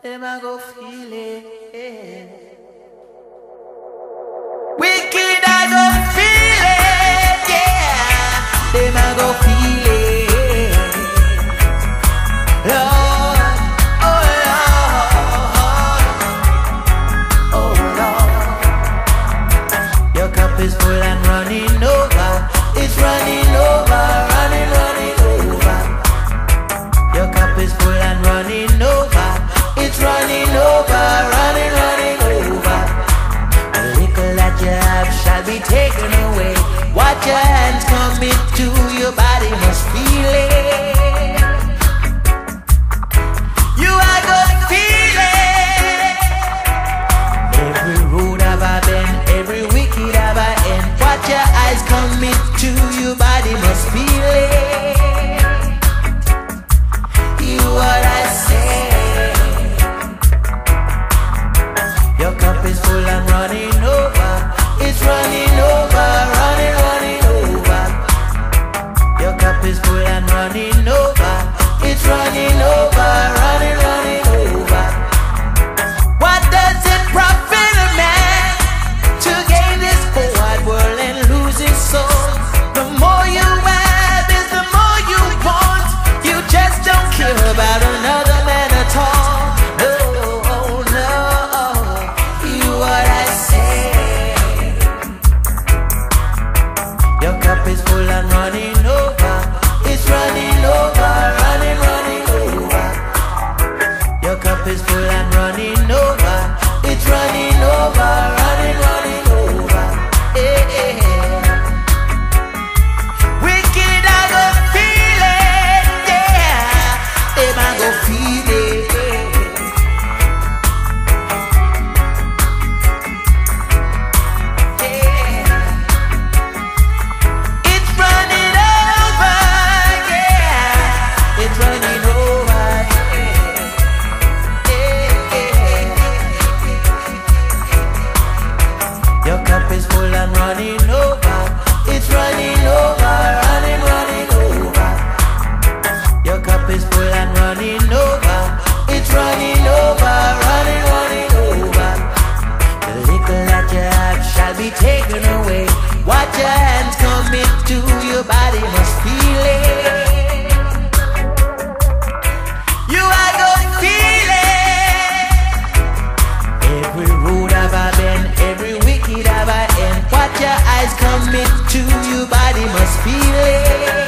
them I go feel it. Wicked I go feel it, yeah. Them I go feel it. Lord, oh Lord, oh Lord. Your cup is full and running over. It's running over, running over. Your cup is full and running over. It's running over, running over. The little that you have shall be taken away. Watch your hands commit to your body, must feel it. You are gonna feel it. Every road have I been, every wicked have I end. Watch your eyes commit to your body, must feel it. You what I say. Your cup is full and running over. It's running over, running over. Your cup is full and running over. It's running over, running over. What does it profit a man to gain this whole wide world and lose his soul? The more you have is the more you want. You just don't care about another man at all. No, no, you what I say. Your cup is full and running over. It's running over, running over. Your cup is full and running over. It's running over, running over. Yeah. Wicked I go feel it, yeah. Them I go feel it. It's running over, yeah. It's running over, yeah. Your cup is full and running over. It's running over, running over. Your cup is full and running over. It's running over, running over. The little that you have shall be taken away. Watch your hands commit to your body, must feel it. You are gonna feel it. Every road have I been, every wicked have I end. Watch your eyes commit to your body, must feel it.